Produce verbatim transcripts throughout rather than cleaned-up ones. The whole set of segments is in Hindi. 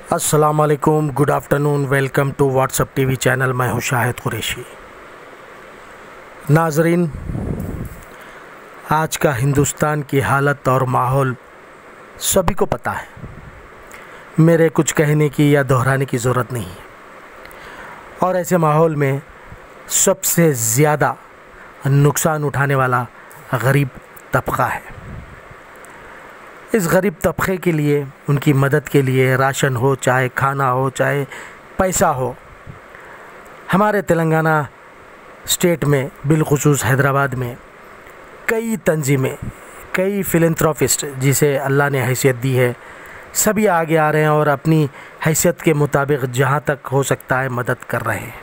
अस्सलाम वालेकुम, good afternoon, welcome to WhatsApp TV channel. मैं हूं शाहिद कुरैशी। नाजरीन, आज का हिंदुस्तान की हालत और माहौल सभी को पता है। मेरे कुछ कहने की या दोहराने की ज़रूरत नहीं है। और ऐसे माहौल में सबसे ज़्यादा नुकसान उठाने वाला गरीब तबका है। इस गरीब तबके के लिए, उनकी मदद के लिए राशन हो, चाहे खाना हो, चाहे पैसा हो, हमारे तेलंगाना स्टेट में, बिलखुसूस हैदराबाद में कई तंजीमें, कई फिलैंथ्रोपिस्ट जिसे अल्लाह ने हैसियत दी है, सभी आगे आ रहे हैं और अपनी हैसियत के मुताबिक जहाँ तक हो सकता है मदद कर रहे हैं।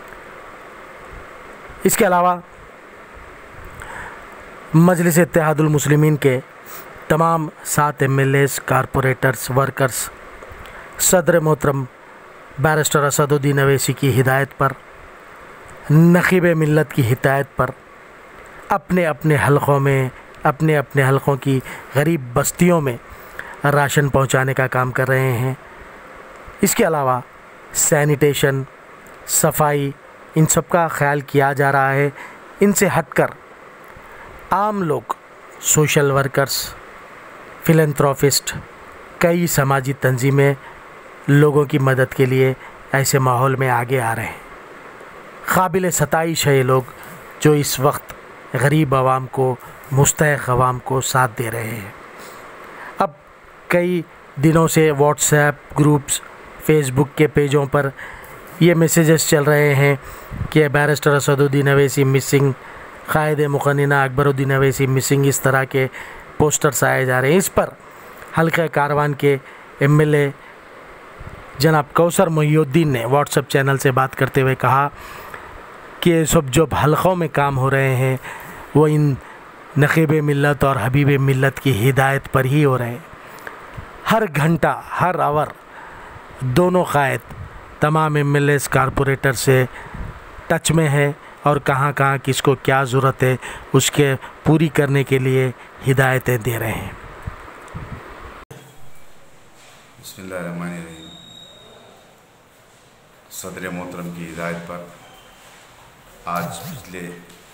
इसके अलावा मजलिस इत्तेहादुल मुस्लिमीन के तमाम सात M L S, corporators, workers सदर मोहतरम बैरिस्टर असदुद्दीन अवैसी की हिदायत पर, नक़ीब मिल्लत की हिदायत पर अपने अपने हलक़ों में, अपने अपने हलक़ों की गरीब बस्तियों में राशन पहुंचाने का काम कर रहे हैं। इसके अलावा सैनिटेशन, सफाई, इन सब का ख्याल किया जा रहा है। इनसे हटकर आम लोग, सोशल वर्कर्स, फिलैंथ्रोपिस्ट, कई समाजी तंजीमें लोगों की मदद के लिए ऐसे माहौल में आगे आ रहे हैं। काबिल सताइश है ये लोग जो इस वक्त गरीब आवाम को, मुस्तहक़ आवाम को साथ दे रहे हैं। अब कई दिनों से व्हाट्सएप ग्रुप्स, फेसबुक के पेजों पर ये मैसेजेस चल रहे हैं कि बैरिस्टर असदुद्दीन अवैसी मिसिंग, कायदे मुक़न्निना अकबरुद्दीन अवैसी मिसिंग, इस तरह के पोस्टर्स आए जा रहे हैं। इस पर हल्का कारवान के एम एल ए जनाब कौसर मोहिउद्दीन ने व्हाट्सएप चैनल से बात करते हुए कहा कि ये सब जो हलक़ों में काम हो रहे हैं वो इन नक़ीब मिल्लत और हबीब मिल्लत की हिदायत पर ही हो रहे हैं। हर घंटा, हर आवर दोनों कायद तमाम एम एल एस, कारपोरेटर से टच में है और कहाँ कहाँ किसको क्या ज़रूरत है उसके पूरी करने के लिए हिदायतें दे रहे हैं। बिस्मिल्लाहिर्रहमानिर्रहीम। सदर मोहतरम की हिदायत पर आज पिछले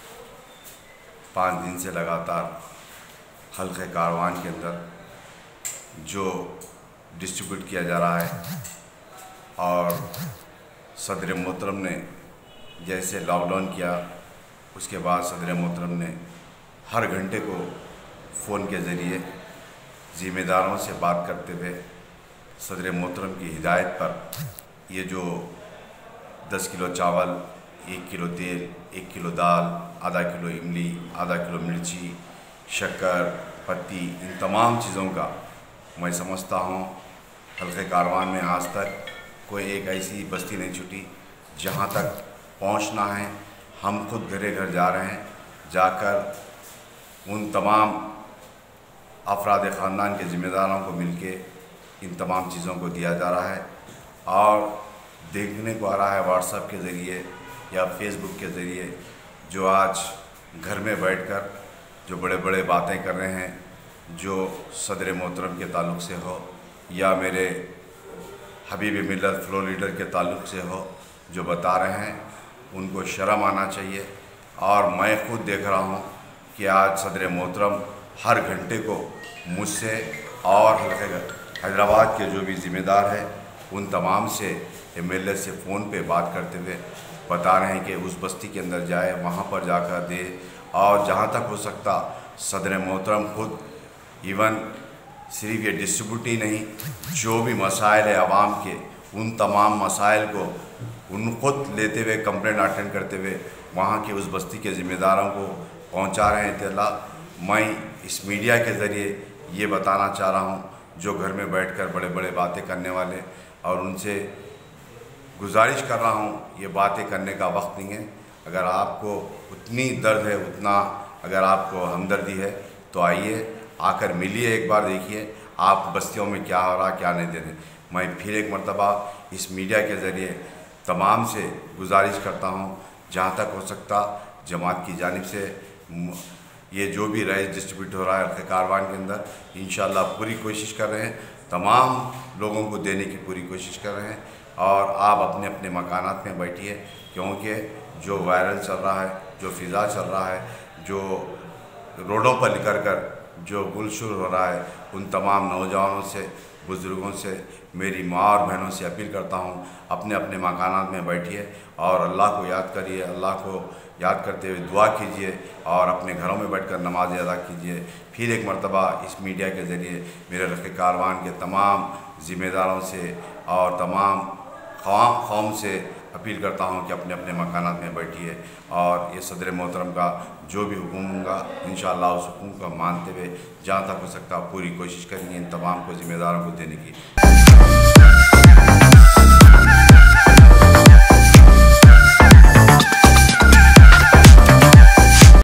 पाँच दिन से लगातार हल्के कारवान के अंदर जो डिस्ट्रीब्यूट किया जा रहा है, और सदर मोहतरम ने जैसे लॉकडाउन किया उसके बाद सदर मोहतरम ने हर घंटे को फ़ोन के ज़रिए ज़िम्मेदारों से बात करते हुए सदर मोहतरम की हिदायत पर ये जो दस किलो चावल, एक किलो तेल, एक किलो दाल, आधा किलो इमली, आधा किलो मिर्ची, शक्कर, पत्ती, इन तमाम चीज़ों का मैं समझता हूँ हल्के कारवान में आज तक कोई एक ऐसी बस्ती नहीं छूटी जहाँ तक पहुँचना है। हम खुद घरे घर जा रहे हैं, जाकर उन तमाम अफराद ख़ानदान के ज़िम्मेदारों को मिलके इन तमाम चीज़ों को दिया जा रहा है। और देखने को आ रहा है व्हाट्सएप के ज़रिए या फेसबुक के ज़रिए जो आज घर में बैठकर जो बड़े बड़े बातें कर रहे हैं, जो सदर मोहतरम के ताल्लुक़ से हो या मेरे हबीब मिल्लत फ्लो लीडर के ताल्लुक़ से हो, जो बता रहे हैं उनको शर्म आना चाहिए। और मैं खुद देख रहा हूँ कि आज सदर मोहतरम हर घंटे को मुझसे और हैदराबाद के जो भी ज़िम्मेदार हैं उन तमाम से, एम एल ए से फ़ोन पे बात करते हुए बता रहे हैं कि उस बस्ती के अंदर जाए, वहाँ पर जाकर दे। और जहाँ तक हो सकता सदर मोहतरम खुद इवन सिर्फ ये डिस्ट्रीब्यूट ही नहीं, जो भी मसाइल है आवाम के, उन तमाम मसाइल को उन खुद लेते हुए, कंप्लेंट अटेंड करते हुए वहाँ के उस बस्ती के ज़िम्मेदारों को पहुँचा रहे हैं इत्तला। मैं इस मीडिया के ज़रिए ये बताना चाह रहा हूँ जो घर में बैठकर बड़े बड़े बातें करने वाले, और उनसे गुजारिश कर रहा हूँ ये बातें करने का वक्त नहीं है। अगर आपको उतनी दर्द है, उतना अगर आपको हमदर्दी है तो आइए, आकर मिलिए, एक बार देखिए आप बस्तियों में क्या हो रहा, क्या नहीं दे रहे। मैं फिर एक मरतबा इस मीडिया के ज़रिए तमाम से गुजारिश करता हूँ जहाँ तक हो सकता जमात की जानिब से ये जो भी राइस डिस्ट्रीब्यूट हो रहा है कारवान के अंदर, इंशाअल्लाह पूरी कोशिश कर रहे हैं तमाम लोगों को देने की पूरी कोशिश कर रहे हैं। और आप अपने अपने मकानात में बैठिए, क्योंकि जो वायरल चल रहा है, जो फ़िज़ा चल रहा है, जो रोडों पर निकल कर जो गुलशुर हो रहा है, उन तमाम नौजवानों से, बुज़ुर्गों से, मेरी माँ और बहनों से अपील करता हूँ, अपने अपने मकानात में बैठिए और अल्लाह को याद करिए। अल्लाह को याद करते हुए दुआ कीजिए और अपने घरों में बैठकर नमाज़ अदा कीजिए। फिर एक मरतबा इस मीडिया के ज़रिए मेरे रखे कारवान के तमाम ज़िम्मेदारों से और तमाम कौम कौम से अपील करता हूँ कि अपने अपने मकानात में बैठिए और ये सदर मोहतरम का जो भी हुक्म होगा इंशाअल्लाह उस हुक्म को मानते हुए जहाँ तक हो सकता पूरी कोशिश करेंगे इन तमाम को ज़िम्मेदारों को देने की।